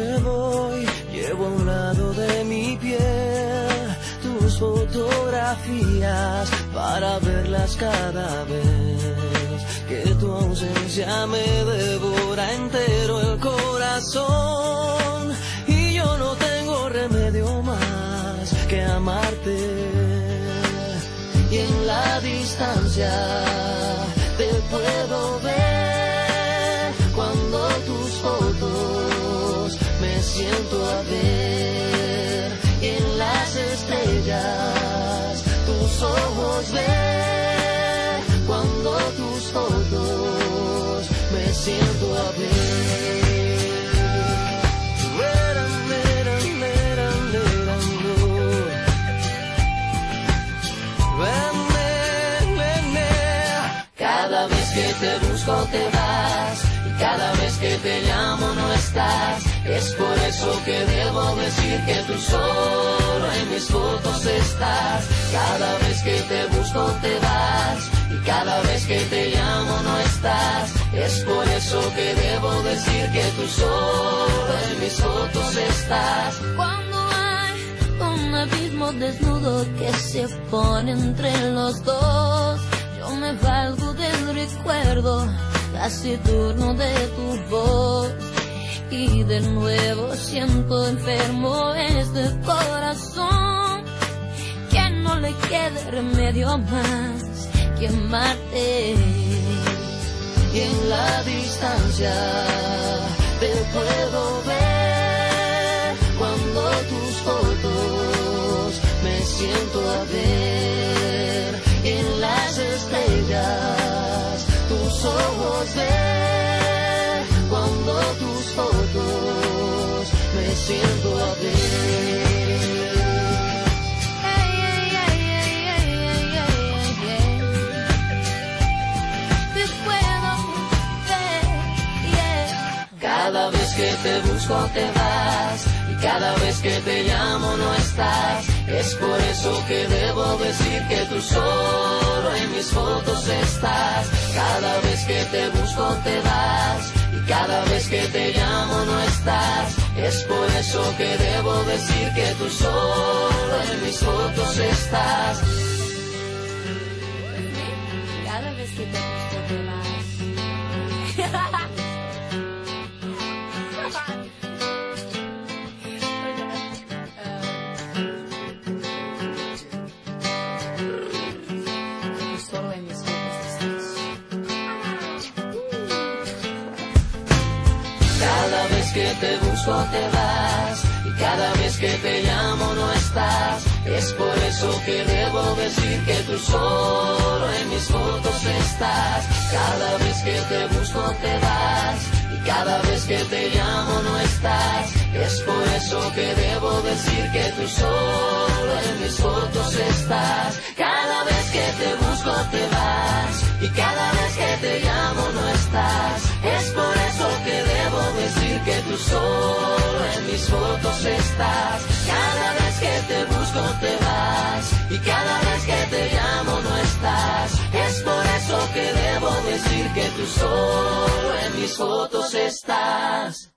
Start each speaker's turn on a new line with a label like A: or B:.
A: me voy, llevo a un lado de mi piel tus fotografías para verlas cada vez que tu ausencia me devora entero el corazón, y yo no tengo remedio más que amarte, y en la distancia te puedo ver cuando tus fotos me siento a ver, y en las estrellas tus ojos ver cuando tus fotos me siento a ver. Cada vez que te busco te vas, y cada vez que te llamo no estás. Es por eso que debo decir que tú solo en mis fotos estás. Cada vez que te busco te vas, y cada vez que te llamo no estás. Es por eso que debo decir que tú solo en mis fotos estás.
B: Cuando hay un abismo desnudo que se pone entre los dos, yo me valgo del recuerdo taciturno de tu voz, y de nuevo siento enfermo este corazón, que no le quede remedio más que amarte.
A: Y en la distancia te puedo ver cuando tus fotos me siento a ver, y en las estrellas tus ojos ver cuando tus fotos me siento a ver. Cada vez que te busco te vas, y cada vez que te llamo no estás. Es por eso que debo decir que tú solo en mis fotos estás. Cada vez que te busco te vas, y cada vez que te llamo no estás. Es por eso que debo decir que tú solo en mis fotos estás.
B: Cada vez que te busco te vas.
A: Cada vez que te busco te vas, y cada vez que te llamo no estás. Es por eso que debo decir que tú solo en mis fotos estás. Cada vez que te busco te vas, y cada vez que te llamo no estás. Es por eso que debo decir que tú solo en mis fotos estás. Cada vez que te busco te vas, y cada vez que te llamo no estás. Es por eso que debo decir que tú solo en mis fotos estás. Cada vez que te busco te vas, y cada vez que te llamo no estás. Es por eso que debo decir que tú solo en mis fotos estás.